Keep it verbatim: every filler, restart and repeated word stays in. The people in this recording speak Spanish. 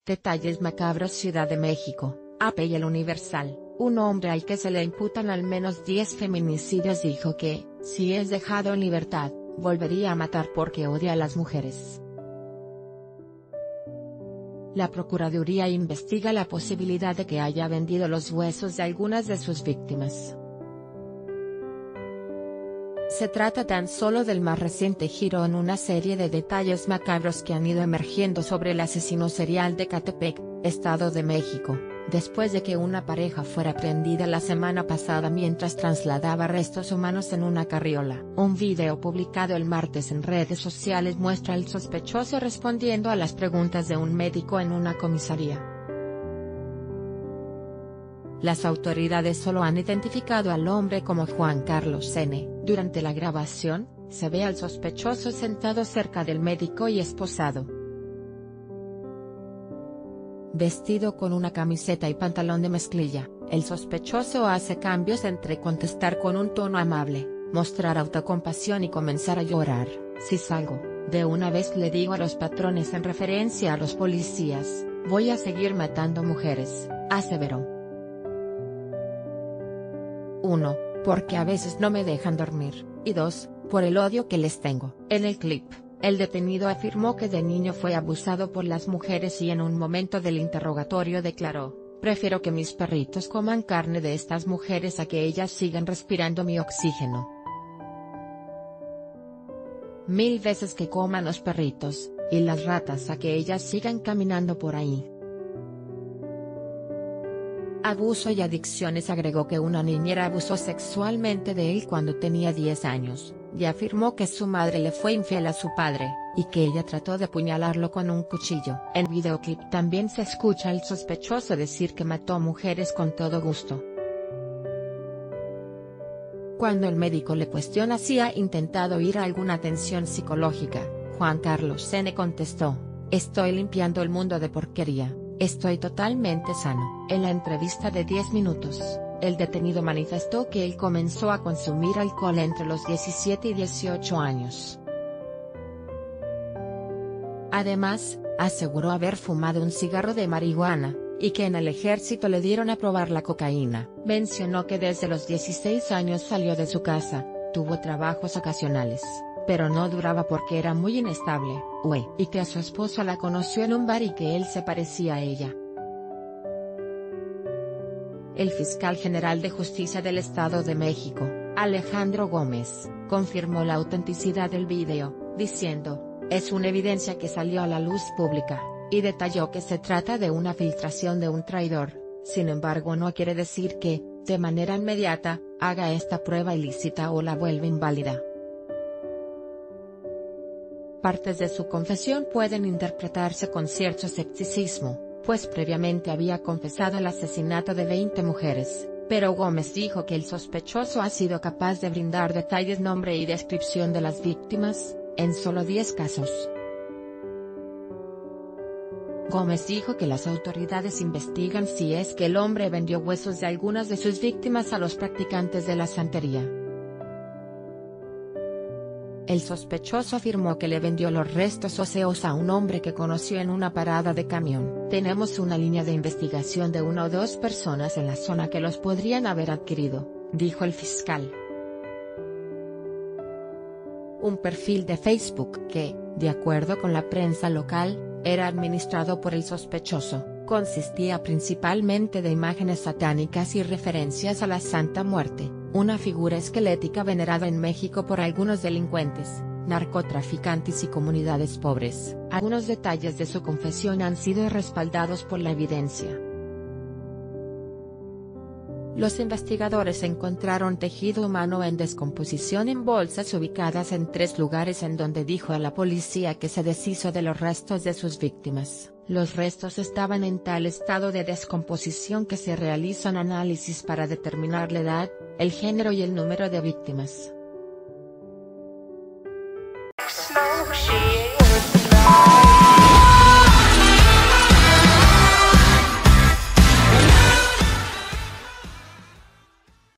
Detalles macabros. Ciudad de México, A P y El Universal. Un hombre al que se le imputan al menos diez feminicidios dijo que, si es dejado en libertad, volvería a matar porque odia a las mujeres. La Procuraduría investiga la posibilidad de que haya vendido los huesos de algunas de sus víctimas. Se trata tan solo del más reciente giro en una serie de detalles macabros que han ido emergiendo sobre el asesino serial de Catepec, Estado de México, después de que una pareja fuera prendida la semana pasada mientras trasladaba restos humanos en una carriola. Un video publicado el martes en redes sociales muestra al sospechoso respondiendo a las preguntas de un médico en una comisaría. Las autoridades solo han identificado al hombre como Juan Carlos N. Durante la grabación, se ve al sospechoso sentado cerca del médico y esposado. Vestido con una camiseta y pantalón de mezclilla, el sospechoso hace cambios entre contestar con un tono amable, mostrar autocompasión y comenzar a llorar. Si salgo, de una vez le digo a los patrones en referencia a los policías, voy a seguir matando mujeres, aseveró. uno. Porque a veces no me dejan dormir, y dos. Por el odio que les tengo. En el clip, el detenido afirmó que de niño fue abusado por las mujeres y en un momento del interrogatorio declaró, prefiero que mis perritos coman carne de estas mujeres a que ellas sigan respirando mi oxígeno. Mil veces que coman los perritos, y las ratas a que ellas sigan caminando por ahí. Abuso y adicciones. Agregó que una niñera abusó sexualmente de él cuando tenía diez años, y afirmó que su madre le fue infiel a su padre, y que ella trató de apuñalarlo con un cuchillo. En videoclip también se escucha al sospechoso decir que mató mujeres con todo gusto. Cuando el médico le cuestiona si ha intentado ir a alguna atención psicológica, Juan Carlos N. contestó, estoy limpiando el mundo de porquería. Estoy totalmente sano. En la entrevista de diez minutos, el detenido manifestó que él comenzó a consumir alcohol entre los diecisiete y dieciocho años. Además, aseguró haber fumado un cigarro de marihuana, y que en el ejército le dieron a probar la cocaína. Mencionó que desde los dieciséis años salió de su casa, tuvo trabajos ocasionales, pero no duraba porque era muy inestable, ue, y que a su esposa la conoció en un bar y que él se parecía a ella. El fiscal general de Justicia del Estado de México, Alejandro Gómez, confirmó la autenticidad del video, diciendo, es una evidencia que salió a la luz pública, y detalló que se trata de una filtración de un traidor, sin embargo no quiere decir que, de manera inmediata, haga esta prueba ilícita o la vuelva inválida. Partes de su confesión pueden interpretarse con cierto escepticismo, pues previamente había confesado el asesinato de veinte mujeres, pero Gómez dijo que el sospechoso ha sido capaz de brindar detalles, nombre y descripción de las víctimas, en solo diez casos. Gómez dijo que las autoridades investigan si es que el hombre vendió huesos de algunas de sus víctimas a los practicantes de la santería. El sospechoso afirmó que le vendió los restos óseos a un hombre que conoció en una parada de camión. Tenemos una línea de investigación de una o dos personas en la zona que los podrían haber adquirido, dijo el fiscal. Un perfil de Facebook que, de acuerdo con la prensa local, era administrado por el sospechoso, consistía principalmente de imágenes satánicas y referencias a la Santa Muerte, una figura esquelética venerada en México por algunos delincuentes, narcotraficantes y comunidades pobres. Algunos detalles de su confesión han sido respaldados por la evidencia. Los investigadores encontraron tejido humano en descomposición en bolsas ubicadas en tres lugares en donde dijo a la policía que se deshizo de los restos de sus víctimas. Los restos estaban en tal estado de descomposición que se realizan análisis para determinar la edad, el género y el número de víctimas.